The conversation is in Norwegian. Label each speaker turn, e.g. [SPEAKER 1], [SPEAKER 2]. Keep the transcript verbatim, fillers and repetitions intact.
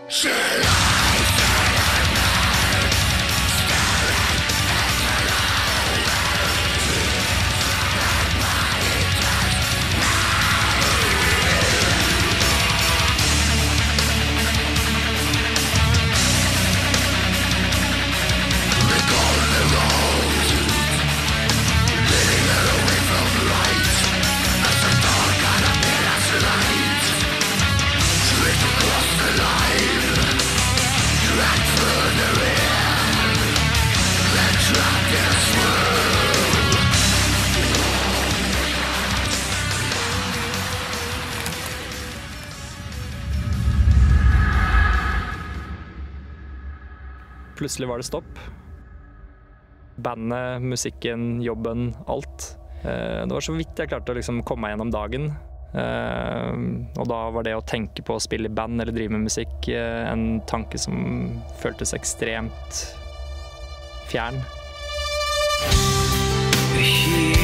[SPEAKER 1] Plutselig var det stopp. Bandet, musikken, jobben, alt. Det var så vidt jeg klarte å liksom komme meg gjennom dagen. Og da var det å tenke på å spille i band eller drive med musikk en tanke som føltes ekstremt fjern.